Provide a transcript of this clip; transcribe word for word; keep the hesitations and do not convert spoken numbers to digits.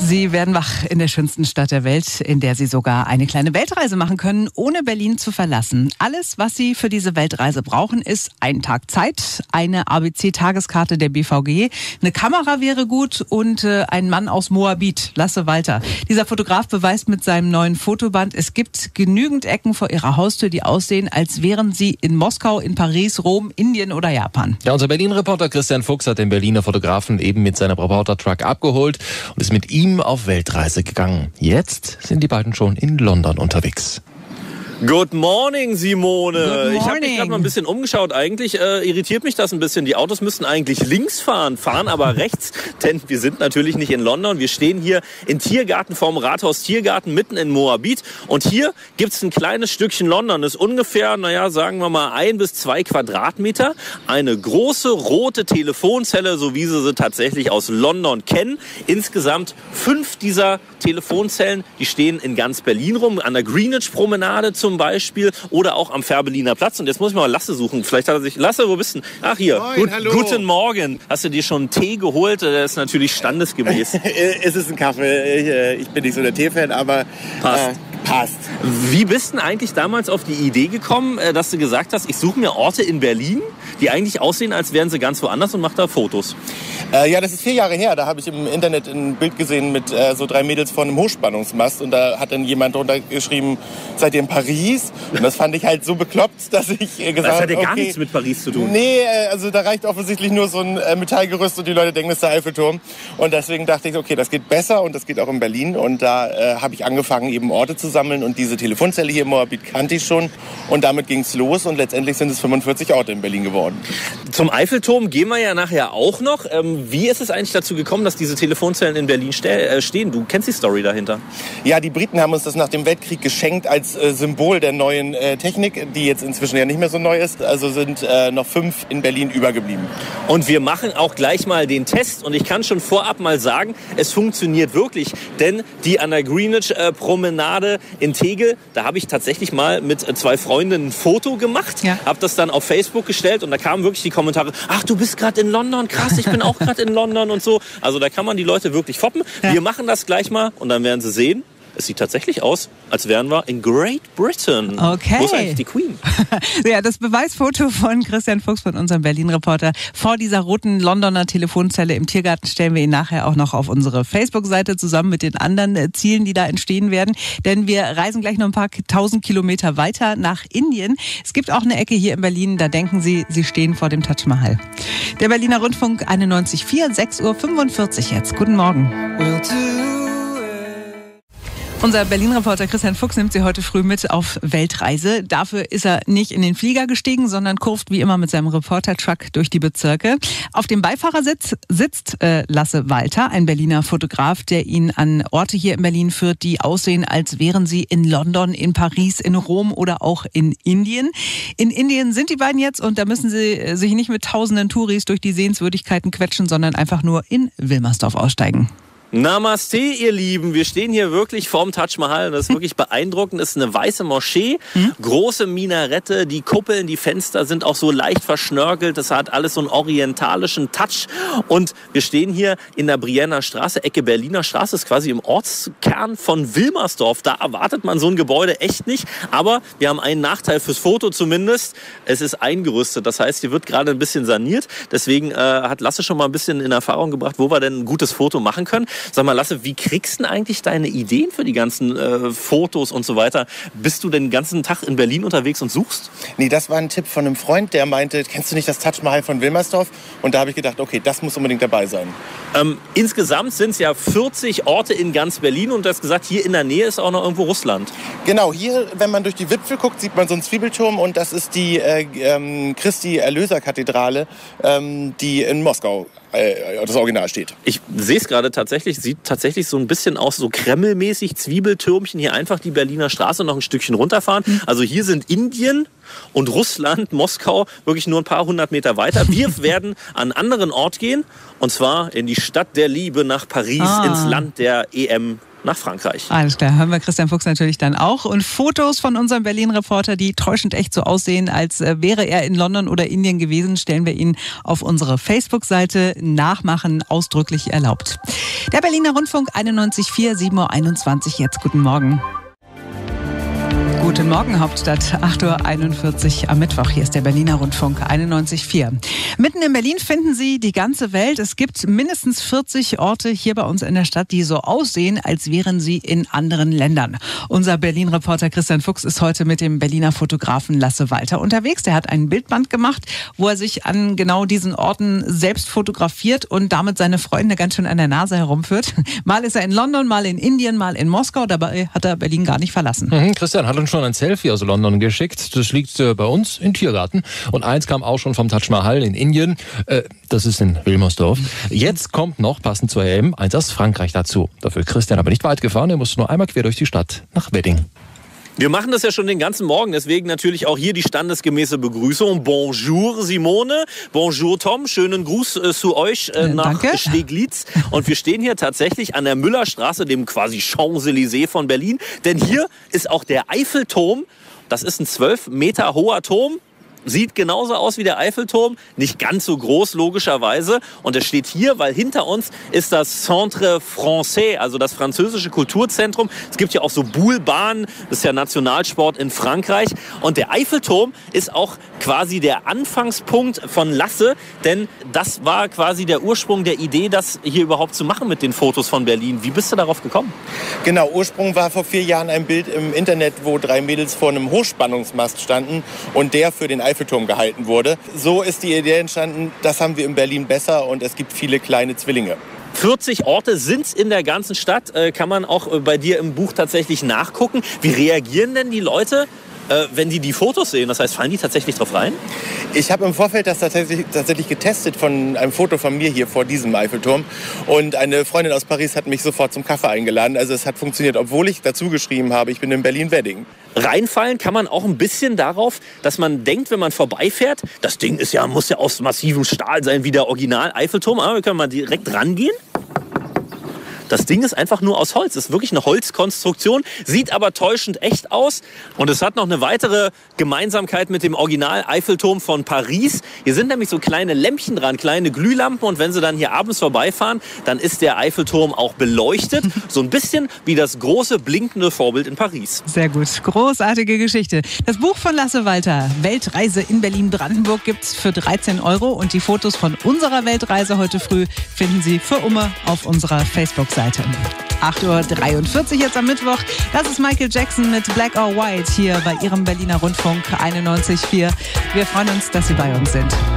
Sie werden wach in der schönsten Stadt der Welt, in der Sie sogar eine kleine Weltreise machen können, ohne Berlin zu verlassen. Alles, was Sie für diese Weltreise brauchen, ist ein Tag Zeit, eine A B C-Tageskarte der B V G, eine Kamera wäre gut und äh, ein Mann aus Moabit, Lasse Walter. Dieser Fotograf beweist mit seinem neuen Fotoband, es gibt genügend Ecken vor Ihrer Haustür, die aussehen, als wären Sie in Moskau, in Paris, Rom, Indien oder Japan. Ja, unser Berlin-Reporter Christian Fuchs hat den Berliner Fotografen eben mit seinem Reporter-Truck abgeholt und ist mit ihm auf Weltreise gegangen. Jetzt sind die beiden schon in London unterwegs. Good morning, Simone. Good morning. Ich habe mich gerade mal ein bisschen umgeschaut. Eigentlich äh, irritiert mich das ein bisschen. Die Autos müssten eigentlich links fahren, fahren aber rechts, denn wir sind natürlich nicht in London. Wir stehen hier im Tiergarten vorm Rathaus Tiergarten mitten in Moabit. Und hier gibt's ein kleines Stückchen London. Das ist ungefähr, naja, sagen wir mal ein bis zwei Quadratmeter. Eine große rote Telefonzelle, so wie Sie sie tatsächlich aus London kennen. Insgesamt fünf dieser Telefonzellen, die stehen in ganz Berlin rum, an der Greenwich-Promenade zum Beispiel oder auch am Fährberliner Platz. Und jetzt muss ich mal Lasse suchen. Vielleicht hat er sich... Lasse, wo bist du? Ach, hier. Moin, Gut, hallo. Guten Morgen. Hast du dir schon einen Tee geholt? Der ist natürlich standesgemäß. Es ist ein Kaffee. Ich bin nicht so der Tee-Fan, aber Passt. Äh, passt. Wie bist du eigentlich damals auf die Idee gekommen, dass du gesagt hast, ich suche mir Orte in Berlin, die eigentlich aussehen, als wären sie ganz woanders und mach da Fotos? Äh, ja, das ist vier Jahre her. Da habe ich im Internet ein Bild gesehen mit äh, so drei Mädels vor einem Hochspannungsmast. Und da hat dann jemand drunter geschrieben, seid ihr in Paris? Und das fand ich halt so bekloppt, dass ich äh, gesagt habe, Das hat ja gar okay, nichts mit Paris zu tun. Nee, äh, also da reicht offensichtlich nur so ein äh, Metallgerüst und die Leute denken, das ist der Eiffelturm. Und deswegen dachte ich, okay, das geht besser und das geht auch in Berlin. Und da äh, habe ich angefangen, eben Orte zu sammeln. Und diese Telefonzelle hier in Moabit kannte ich schon. Und damit ging es los. Und letztendlich sind es fünfundvierzig Orte in Berlin geworden. Zum Eiffelturm gehen wir ja nachher auch noch. Ähm, wie ist es eigentlich dazu gekommen, dass diese Telefonzellen in Berlin ste- äh, stehen? Du kennst die Story dahinter. Ja, die Briten haben uns das nach dem Weltkrieg geschenkt als äh, Symbol der neuen äh, Technik, die jetzt inzwischen ja nicht mehr so neu ist. Also sind äh, noch fünf in Berlin übergeblieben. Und wir machen auch gleich mal den Test. Und ich kann schon vorab mal sagen, es funktioniert wirklich. Denn die an der Greenwich-Promenade in Tegel, da habe ich tatsächlich mal mit zwei Freundinnen ein Foto gemacht. Ja. Habe das dann auf Facebook gestellt und da kamen wirklich die Kommentare, ach, du bist gerade in London, krass, ich bin auch gerade in London und so. Also da kann man die Leute wirklich foppen. Ja. Wir machen das gleich mal und dann werden sie sehen, es sieht tatsächlich aus, als wären wir in Great Britain. Okay. Wo ist eigentlich die Queen? Ja, das Beweisfoto von Christian Fuchs, von unserem Berlin-Reporter, vor dieser roten Londoner Telefonzelle im Tiergarten stellen wir ihn nachher auch noch auf unsere Facebook-Seite zusammen mit den anderen Zielen, die da entstehen werden. Denn wir reisen gleich noch ein paar tausend Kilometer weiter nach Indien. Es gibt auch eine Ecke hier in Berlin, da denken Sie, Sie stehen vor dem Taj Mahal. Der Berliner Rundfunk einundneunzig Komma vier, sechs Uhr fünfundvierzig jetzt. Guten Morgen. Unser Berlin-Reporter Christian Fuchs nimmt Sie heute früh mit auf Weltreise. Dafür ist er nicht in den Flieger gestiegen, sondern kurft wie immer mit seinem Reporter-Truck durch die Bezirke. Auf dem Beifahrersitz sitzt äh, Lasse Walter, ein Berliner Fotograf, der ihn an Orte hier in Berlin führt, die aussehen, als wären sie in London, in Paris, in Rom oder auch in Indien. In Indien sind die beiden jetzt und da müssen sie sich nicht mit tausenden Touris durch die Sehenswürdigkeiten quetschen, sondern einfach nur in Wilmersdorf aussteigen. Namaste, ihr Lieben. Wir stehen hier wirklich vorm Taj Mahal und das ist wirklich beeindruckend. Es ist eine weiße Moschee, mhm. große Minarette, die Kuppeln, die Fenster sind auch so leicht verschnörkelt. Das hat alles so einen orientalischen Touch. Und wir stehen hier in der Brienner Straße, Ecke Berliner Straße, ist quasi im Ortskern von Wilmersdorf. Da erwartet man so ein Gebäude echt nicht. Aber wir haben einen Nachteil fürs Foto zumindest. Es ist eingerüstet. Das heißt, hier wird gerade ein bisschen saniert. Deswegen äh, hat Lasse schon mal ein bisschen in Erfahrung gebracht, wo wir denn ein gutes Foto machen können. Sag mal, Lasse, wie kriegst du denn eigentlich deine Ideen für die ganzen äh, Fotos und so weiter? Bist du den ganzen Tag in Berlin unterwegs und suchst? Nee, das war ein Tipp von einem Freund, der meinte, kennst du nicht das Taj Mahal von Wilmersdorf? Und da habe ich gedacht, okay, das muss unbedingt dabei sein. Ähm, insgesamt sind es ja vierzig Orte in ganz Berlin und du hast gesagt, hier in der Nähe ist auch noch irgendwo Russland. Genau, hier, wenn man durch die Wipfel guckt, sieht man so einen Zwiebelturm und das ist die äh, ähm, Christi-Erlöser-Kathedrale, ähm, die in Moskau äh, das Original steht. Ich sehe es gerade tatsächlich, sieht tatsächlich so ein bisschen aus, so kremmelmäßig, Zwiebeltürmchen, hier einfach die Berliner Straße noch ein Stückchen runterfahren. Mhm. Also hier sind Indien und Russland, Moskau, wirklich nur ein paar hundert Meter weiter. Wir werden an einen anderen Ort gehen, und zwar in die Stadt der Liebe nach Paris, ah. ins Land der E M nach Frankreich. Alles klar, hören wir Christian Fuchs natürlich dann auch. Und Fotos von unserem Berlin-Reporter, die täuschend echt so aussehen, als wäre er in London oder Indien gewesen, stellen wir Ihnen auf unsere Facebook-Seite. Nachmachen ausdrücklich erlaubt. Der Berliner Rundfunk einundneunzig Komma vier, sieben Uhr einundzwanzig jetzt. Guten Morgen. Guten Morgen, Hauptstadt. acht Uhr einundvierzig am Mittwoch. Hier ist der Berliner Rundfunk einundneunzig Komma vier. Mitten in Berlin finden Sie die ganze Welt. Es gibt mindestens vierzig Orte hier bei uns in der Stadt, die so aussehen, als wären sie in anderen Ländern. Unser Berlin-Reporter Christian Fuchs ist heute mit dem Berliner Fotografen Lasse Walter unterwegs. Der hat ein Bildband gemacht, wo er sich an genau diesen Orten selbst fotografiert und damit seine Freunde ganz schön an der Nase herumführt. Mal ist er in London, mal in Indien, mal in Moskau. Dabei hat er Berlin gar nicht verlassen. Mhm, Christian hat uns schon ein Selfie aus London geschickt. Das liegt äh, bei uns im Tiergarten. Und eins kam auch schon vom Taj Mahal in Indien. Äh, das ist in Wilmersdorf. Jetzt kommt noch, passend zur E M, eins aus Frankreich dazu. Dafür ist Christian aber nicht weit gefahren. Er musste nur einmal quer durch die Stadt nach Wedding. Wir machen das ja schon den ganzen Morgen, deswegen natürlich auch hier die standesgemäße Begrüßung. Bonjour Simone, bonjour Tom, schönen Gruß äh, zu euch äh, nach Danke. Steglitz. Und wir stehen hier tatsächlich an der Müllerstraße, dem quasi Champs-Élysées von Berlin. Denn hier ist auch der Eiffelturm. Das ist ein zwölf Meter hoher Turm. Sieht genauso aus wie der Eiffelturm, nicht ganz so groß logischerweise. Und es steht hier, weil hinter uns ist das Centre Français, also das französische Kulturzentrum. Es gibt ja auch so Boulebahnen, das ist ja Nationalsport in Frankreich. Und der Eiffelturm ist auch quasi der Anfangspunkt von Lasse, denn das war quasi der Ursprung der Idee, das hier überhaupt zu machen mit den Fotos von Berlin. Wie bist du darauf gekommen? Genau, Ursprung war vor vier Jahren ein Bild im Internet, wo drei Mädels vor einem Hochspannungsmast standen und der für den Eiffelturm gehalten wurde. So ist die Idee entstanden, das haben wir in Berlin besser und es gibt viele kleine Zwillinge. vierzig Orte sind in der ganzen Stadt, äh, kann man auch äh, bei dir im Buch tatsächlich nachgucken. Wie reagieren denn die Leute, äh, wenn die die Fotos sehen? Das heißt, fallen die tatsächlich drauf rein? Ich habe im Vorfeld das tatsächlich, tatsächlich getestet von einem Foto von mir hier vor diesem Eiffelturm. Und eine Freundin aus Paris hat mich sofort zum Kaffee eingeladen. Also es hat funktioniert, obwohl ich dazu geschrieben habe, ich bin in Berlin-Wedding. Reinfallen kann man auch ein bisschen darauf, dass man denkt, wenn man vorbeifährt, das Ding ist ja, muss ja aus massivem Stahl sein, wie der Original-Eiffelturm. Aber wir können mal direkt rangehen. Das Ding ist einfach nur aus Holz. Es ist wirklich eine Holzkonstruktion, sieht aber täuschend echt aus. Und es hat noch eine weitere Gemeinsamkeit mit dem Original-Eiffelturm von Paris. Hier sind nämlich so kleine Lämpchen dran, kleine Glühlampen. Und wenn sie dann hier abends vorbeifahren, dann ist der Eiffelturm auch beleuchtet. So ein bisschen wie das große blinkende Vorbild in Paris. Sehr gut, großartige Geschichte. Das Buch von Lasse Walter, Weltreise in Berlin-Brandenburg, gibt's für dreizehn Euro. Und die Fotos von unserer Weltreise heute früh finden Sie für Umme auf unserer Facebook-Seite. acht Uhr dreiundvierzig jetzt am Mittwoch. Das ist Michael Jackson mit Black or White hier bei Ihrem Berliner Rundfunk einundneunzig Komma vier. Wir freuen uns, dass Sie bei uns sind.